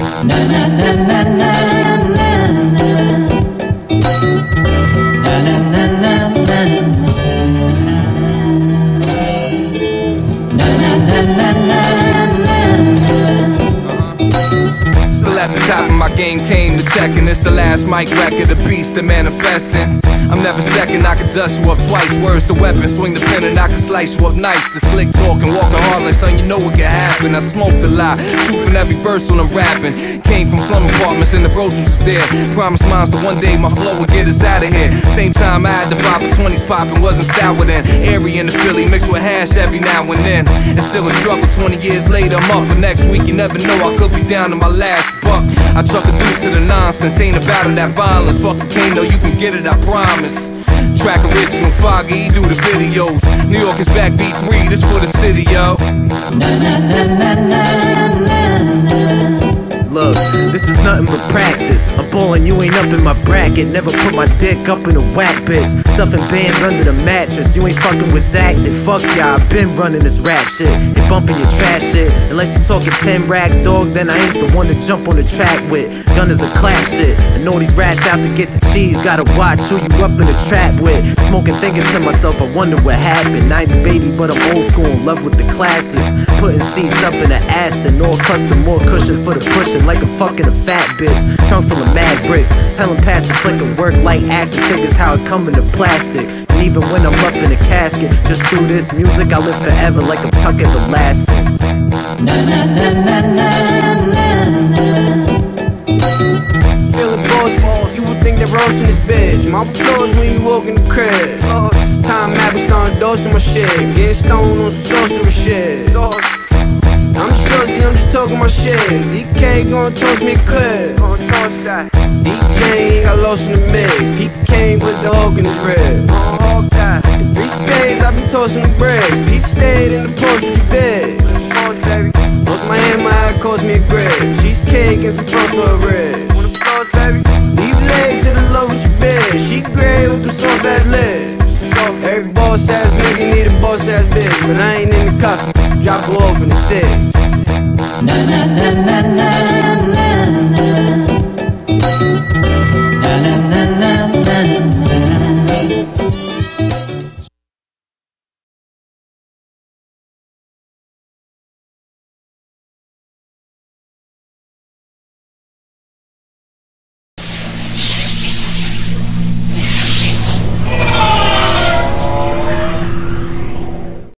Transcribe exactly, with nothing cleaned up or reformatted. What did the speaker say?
Still at the top of my game, Cain the checking. It's the last mic record, the beast, the manifesting. I'm never second, I can dust you up twice. Words to weapon, swing the pen and I can slice you up nice. The slick talking, walking hard like son, you know what can happen. I smoked a lot, truth in every verse when I'm rapping. Came from slum apartments and the road was there. Promised moms that one day my flow would get us out of here. Same time I had the five for twenties popping, wasn't sour then. Airy in the Philly, mixed with hash every now and then. And still a struggle, twenty years later I'm up. But next week you never know, I could be down to my last buck. I truck a deuce to the nonsense, ain't about it, that violence. Fuck the Cain though, you can get it, I promise. Track original, Foggy, do the videos. New York is back, B three, this for the city, yo. Look, this is nothing but practice. I'm ballin', you ain't up in my bracket. Never put my dick up in a whack, bitch. Stuffing bands under the mattress. You ain't fucking with Zach, then fuck y'all. I been running this rap shit. You bumping your trash shit. Unless you talking ten racks, dog, then I ain't the one to jump on the track with. Gun is a clap shit. And all these rats out to get the cheese. Gotta watch who you up in the trap with. Smoking, thinking to myself, I wonder what happened. nineties baby, but I'm old school, in love with the classics. Putting seats up in the Aston, all custom, more cushion for the pushing. Like a fucking a fat bitch, trunk full of mad bricks. Tell him pass the click and work like action figures, how it come in the plastic. And even when I'm up in a casket, just through this music I live forever like I'm tucking the last. Feeling bossy, you would think they're roasting this bitch. Mama floors when you walk in the crib. It's time apples starting dosing my shit. Getting stoned on some sorcery shit. I'm just saucy, I'm just talking my shit. Z K gon' toss me a clip. D J got lost in the mix. P K with the hawk in his rib. In three stays, I've been tossing the bricks. P stayed in the post with your bitch. Lost my hand, my eye cost me a grip. Cheesecake and some frost for a ribs. Leave legs to the love with your bitch. She gray with them soft ass lips. Every boss ass nigga need a boss ass bitch. But I ain't in the coffin. Drop her off in the six. Na na na na na na na na na na.